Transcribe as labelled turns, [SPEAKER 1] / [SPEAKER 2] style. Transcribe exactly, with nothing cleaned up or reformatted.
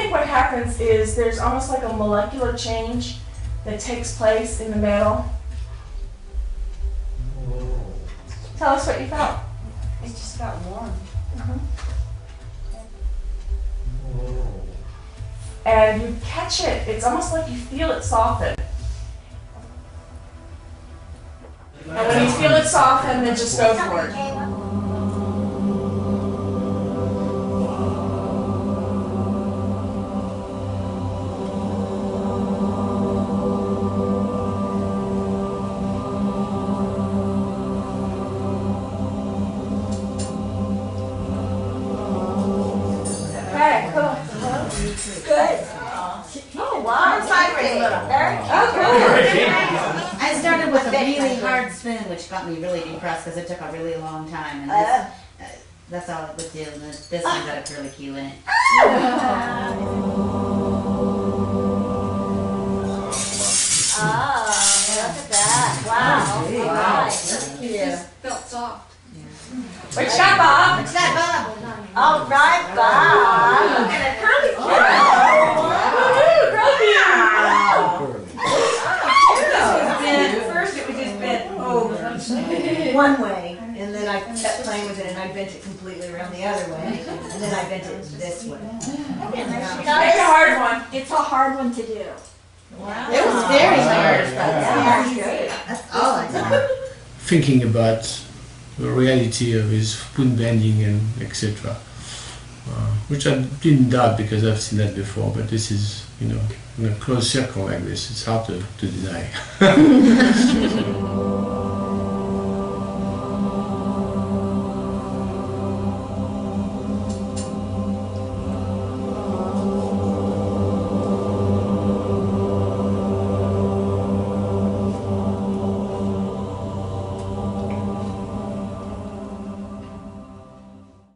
[SPEAKER 1] think what happens is there's almost like a molecular change that takes place in the metal. Tell us what you felt.
[SPEAKER 2] It just got warm.
[SPEAKER 1] Mm-hmm. And you catch it. It's almost like you feel it soften. And when you feel it soften, then just go for it. Okay, cool.
[SPEAKER 2] Good. Oh, wow. Oh, cool.
[SPEAKER 3] I started with a really hard spin, which got me really depressed because it took a really long time. And this, uh, that's all it would do. And this, this one got a curly Q in it.
[SPEAKER 2] Oh, look at that. Wow. Wow.
[SPEAKER 4] It just felt soft.
[SPEAKER 1] What you got, Bob?
[SPEAKER 3] What's that, Bob?
[SPEAKER 2] All right, Bob. And a curly Q.
[SPEAKER 5] First it was just bent over one way, and then I kept playing with it, and I bent it completely around the other way, and then I bent it this way.
[SPEAKER 1] Make a hard one.
[SPEAKER 4] It's a hard one to do.
[SPEAKER 3] Wow. It was very hard.
[SPEAKER 5] Yeah, good.
[SPEAKER 3] That's all I did.
[SPEAKER 6] Thinking about the reality of his spoon bending and et cetera, uh, which I didn't doubt because I've seen that before. But this is, you know, in a closed circle like this, it's hard to, to deny.